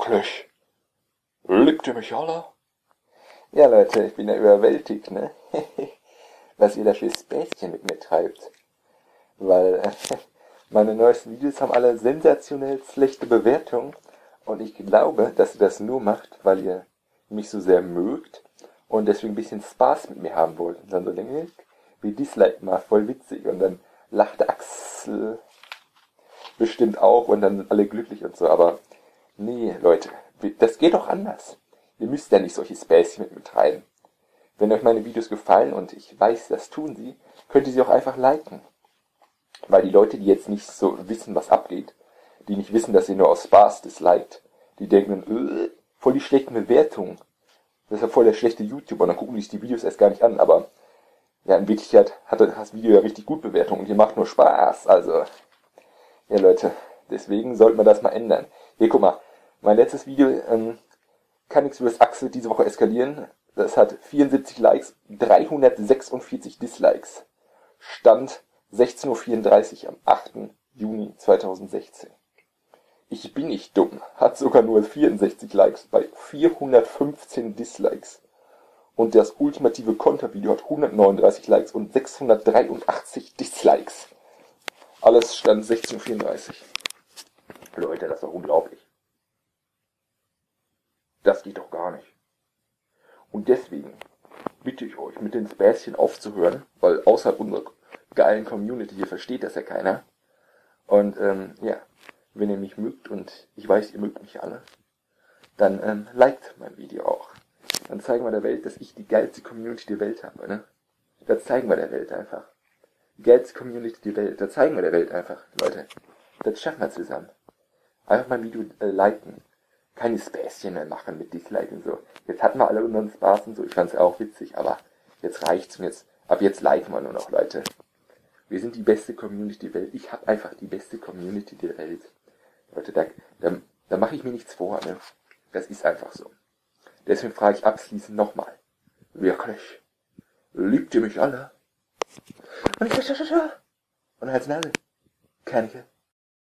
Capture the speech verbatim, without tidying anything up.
Wirklich? Liebt ihr mich alle? Ja, Leute, ich bin ja überwältigt, ne? Was ihr da für Späßchen mit mir treibt. Weil äh, meine neuesten Videos haben alle sensationell schlechte Bewertungen. Und ich glaube, dass ihr das nur macht, weil ihr mich so sehr mögt und deswegen ein bisschen Spaß mit mir haben wollt. Und dann so denkt, wie Dislike mal, voll witzig. Und dann lacht Axel bestimmt auch und dann sind alle glücklich und so. Aber nee, Leute, das geht doch anders. Ihr müsst ja nicht solche Späßchen mit mir treiben. Wenn euch meine Videos gefallen, und ich weiß, das tun sie, könnt ihr sie auch einfach liken. Weil die Leute, die jetzt nicht so wissen, was abgeht, die nicht wissen, dass ihr nur aus Spaß disliked, die denken dann, äh, voll die schlechten Bewertungen. Das ist ja voll der schlechte YouTuber, und dann gucken die sich die Videos erst gar nicht an, aber ja, in Wirklichkeit hat das Video ja richtig gut Bewertung und ihr macht nur Spaß, also, ja Leute, deswegen sollte man das mal ändern. Hier, guck mal, mein letztes Video, ähm, kann nichts über das Axel diese Woche eskalieren, das hat vierundsiebzig Likes, dreihundertsechsundvierzig Dislikes. Stand sechzehn Uhr vierunddreißig am achten Juni zweitausendsechzehn. Ich bin nicht dumm, hat sogar nur vierundsechzig Likes bei vierhundertfünfzehn Dislikes. Und das ultimative Kontervideo hat hundertneununddreißig Likes und sechshundertdreiundachtzig Dislikes. Alles stand sechzehn Uhr vierunddreißig. Leute, das ist doch unglaublich. Das geht doch gar nicht. Und deswegen bitte ich euch, mit den Späßchen aufzuhören, weil außerhalb unserer geilen Community hier versteht das ja keiner. Und ähm, ja, wenn ihr mich mögt, und ich weiß, ihr mögt mich alle, dann ähm, liked mein Video auch. Dann zeigen wir der Welt, dass ich die geilste Community der Welt habe, ne? Das zeigen wir der Welt einfach. Die geilste Community der Welt, das zeigen wir der Welt einfach, Leute. Das schaffen wir zusammen. Einfach mein Video äh, liken. Keine Späßchen mehr machen mit Dislike und so. Jetzt hatten wir alle unseren Spaß und so, ich fand's ja auch witzig, aber jetzt reicht's und jetzt, ab jetzt liken wir nur noch, Leute. Wir sind die beste Community der Welt. Ich habe einfach die beste Community der Welt. Leute, da, da, da mache ich mir nichts vor, ne? Das ist einfach so. Deswegen frage ich abschließend nochmal. Wirklich? Liebt ihr mich alle? Und ich und Hals Nase. Kernige.